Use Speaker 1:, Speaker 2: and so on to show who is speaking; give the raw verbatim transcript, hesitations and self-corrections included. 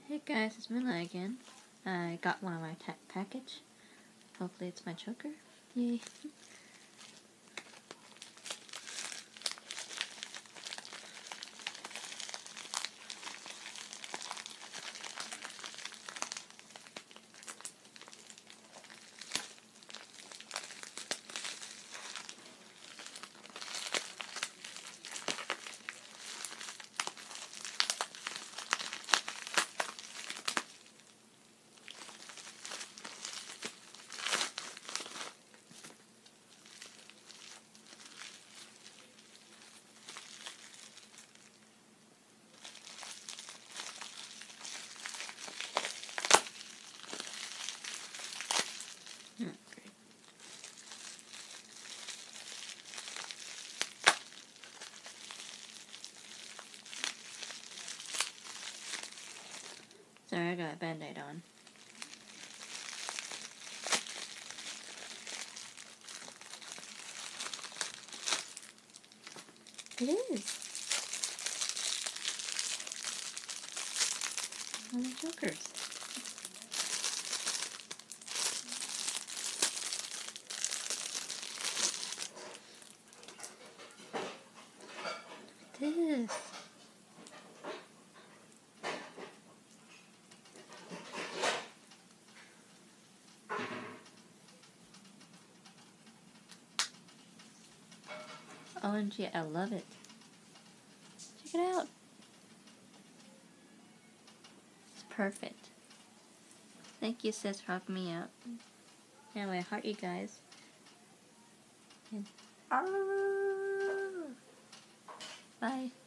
Speaker 1: Hey guys, it's Mila again. I got one of my tech package. Hopefully it's my choker. Yay. Hmm, great. Sorry, I got a band-aid on. It is. All the jokers. It is. O M G, I love it. Check it out. It's perfect. Thank you, sis, for helping me out. Anyway, heart you guys. And bye.